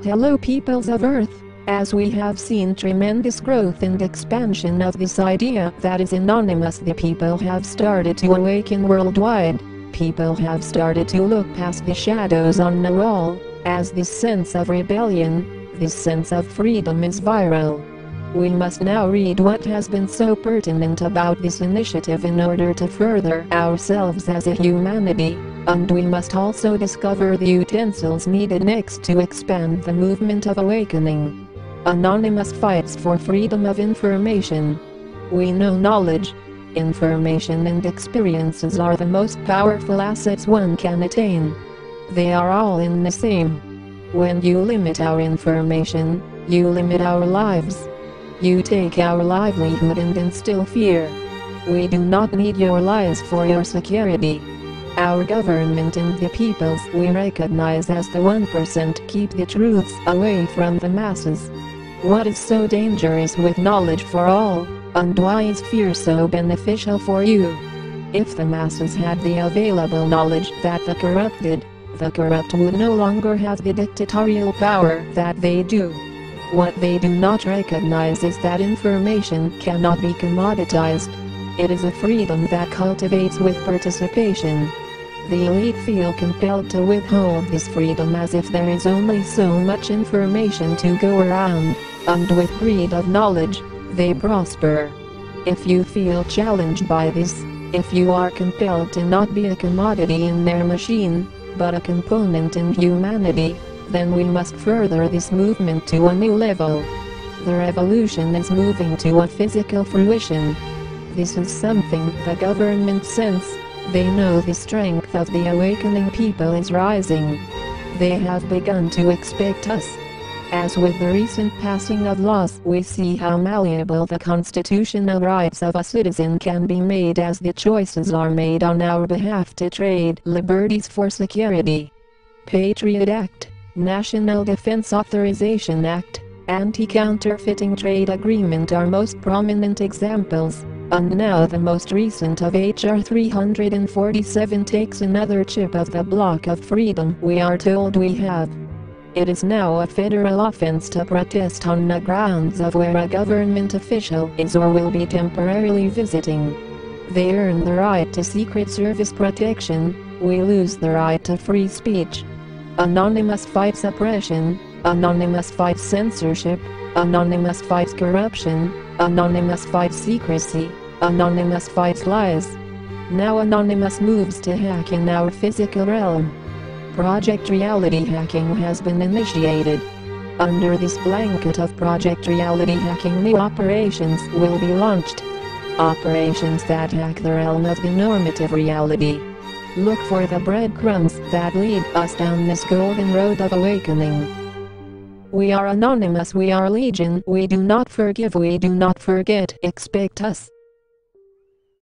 Hello peoples of Earth, as we have seen tremendous growth and expansion of this idea that is anonymous, the people have started to awaken worldwide. People have started to look past the shadows on the wall, as this sense of rebellion, this sense of freedom is viral. We must now read what has been so pertinent about this initiative in order to further ourselves as a humanity, and we must also discover the utensils needed next to expand the movement of awakening. Anonymous fights for freedom of information. We know knowledge, information and experiences are the most powerful assets one can attain. They are all in the same. When you limit our information, you limit our lives. You take our livelihood and instill fear. We do not need your lies for your security. Our government and the peoples we recognize as the 1% keep the truths away from the masses. What is so dangerous with knowledge for all, and why is fear so beneficial for you? If the masses had the available knowledge that the corrupt would no longer have the dictatorial power that they do. What they do not recognize is that information cannot be commoditized. It is a freedom that cultivates with participation. The elite feel compelled to withhold this freedom as if there is only so much information to go around, and with greed of knowledge, they prosper. If you feel challenged by this, if you are compelled to not be a commodity in their machine, but a component in humanity, then we must further this movement to a new level. The revolution is moving to a physical fruition. This is something the government sense. They know the strength of the awakening people is rising. They have begun to expect us. As with the recent passing of laws, we see how malleable the constitutional rights of a citizen can be made as the choices are made on our behalf to trade liberties for security. Patriot Act, National Defense Authorization Act, Anti-Counterfeiting Trade Agreement are most prominent examples, and now the most recent of H.R. 347 takes another chip of the block of freedom we are told we have. It is now a federal offense to protest on the grounds of where a government official is or will be temporarily visiting. They earn the right to Secret Service protection, we lose the right to free speech. Anonymous fights oppression, Anonymous fights censorship, Anonymous fights corruption, Anonymous fights secrecy, Anonymous fights lies. Now Anonymous moves to hack in our physical realm. Project Reality hacking has been initiated. Under this blanket of Project Reality hacking, new operations will be launched. Operations that hack the realm of the normative reality. Look for the breadcrumbs that lead us down this golden road of awakening. We are anonymous, we are legion, we do not forgive, we do not forget, expect us.